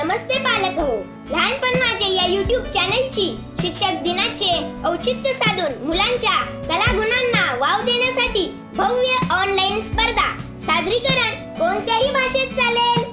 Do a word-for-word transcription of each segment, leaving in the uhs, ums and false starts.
नमस्ते पालक हो. लहानपण माझे या यूट्यूब चॅनलची शिक्षक दिनाचे औचित्य साधून मुलांच्या कलागुणांना वाव देण्यासाठी भव्य ऑनलाईन स्पर्धा. सादरीकरण कोणत्याही भाषेत चालेल.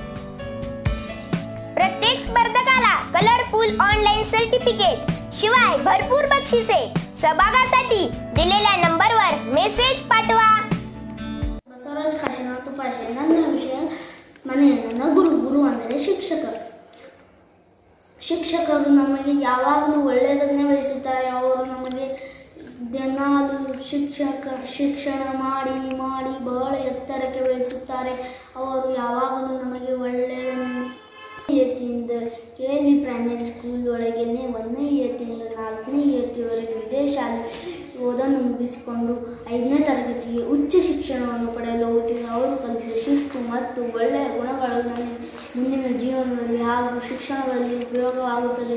प्रत्येक स्पर्धकाला कलरफुल ऑनलाईन सर्टिफिकेट शिवाय भरपूर बक्षिसे. सहभागासाठी दिलेल्या नंबरवर मेसेज पाठवा. ಬಸವರಾಜ್ ಕಾಶಿನಾಥ್ ಉಪಾಧ್ಯಾಯ. ನನ್ನ ವಿಷಯ ಮನೆಯನ್ನು ಗುರು. ಗುರು ಅಂದರೆ ಶಿಕ್ಷಕ. ಶಿಕ್ಷಕರು ನಮಗೆ ಯಾವಾಗಲೂ ಒಳ್ಳೆಯದನ್ನೇ ಬಯಸುತ್ತಾರೆ. ಅವರು ನಮಗೆ ದಿನಾಲು ಶಿಕ್ಷಕ ಶಿಕ್ಷಣ ಮಾಡಿ ಮಾಡಿ ಬಹಳ ಎತ್ತರಕ್ಕೆ ಬೆಳೆಸುತ್ತಾರೆ. ಅವರು ಯಾವಾಗಲೂ ನಮಗೆ ಒಳ್ಳೆಯದನ್ನು ಇಯತ್ತಿಯಿಂದ K L E primary school ಒಳಗೇನೆ ಒಂದನೇ ಇಯತ್ತಿಯಿಂದ ನಾಲ್ಕನೇ ಇಯತ್ತಿವರೆಗೆ ಇದೇ ಶಾಲೆ ಓದನ್ನು ಮುಗಿಸಿಕೊಂಡು ಐದನೇ ತರಗತಿಗೆ ಉಚ್ಚ ಶಿಕ್ಷಣವನ್ನು ಪಡೆಯಲು ಹೋಗುತ್ತೀನಿ. ಅವರು ಕಲಿಸಿದ ಶಿಸ್ತು ಮತ್ತು ಒಳ್ಳೆಯ ಗುಣಗಳು ನನಗೆ ಮುಂದಿನ ಜೀವನದಲ್ಲಿ ಹಾಗೂ ಶಿಕ್ಷಣದಲ್ಲಿ ಉಪಯೋಗವಾಗುತ್ತದೆ.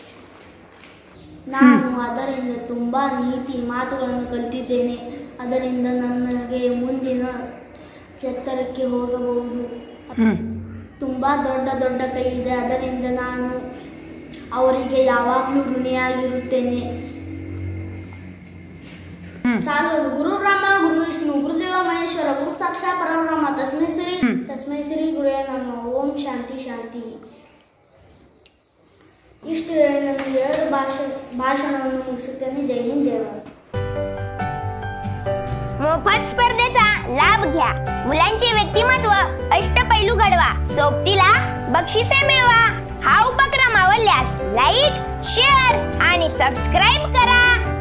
ನಾನು ಅದರಿಂದ ತುಂಬ ನೀತಿ ಮಾತುಗಳನ್ನು ಕಲಿತಿದ್ದೇನೆ. ಅದರಿಂದ ನನಗೆ ಮುಂದಿನ ಎತ್ತರಕ್ಕೆ ಹೋಗಬಹುದು. ತುಂಬ ದೊಡ್ಡ ದೊಡ್ಡ ಕೈ ಇದೆ. ಅದರಿಂದ ನಾನು ಅವರಿಗೆ ಯಾವಾಗಲೂ ಋಣಿಯಾಗಿರುತ್ತೇನೆ. ಸಾಗರು ಗುರು ಬ್ರಹ್ಮ ಗುರು ವಿಷ್ಣು ಗುರುದೇವ ಮಹೇಶ್ವರ ಗುರು ಸಾಕ್ಷಾತ್ ಪರಬ್ರಹ್ಮ ತಸ್ಮೈ ಶ್ರೀ ತಸ್ಮೈ ಶ್ರೀ ಗುರುವೇ ನಮಃ. ಓಂ ಶಾಂತಿ ಶಾಂತಿ. ಇಷ್ಟು ಹೇಳಿ ನಾನು ಎರಡು ಭಾಷೆ भाषणाವನ್ನು ಮುಗಿಸುತ್ತೇನೆ. जय हिंद जय भारत. मोफत स्पर्धेचा लाभ घ्या. मुलांचे व्यक्तिमत्व अष्टपैलू घडवा. सोबतीला बक्षिसे मिळवा. हा उपक्रम आवडल्यास लाईक, शेअर आणि सबस्क्राइब करा.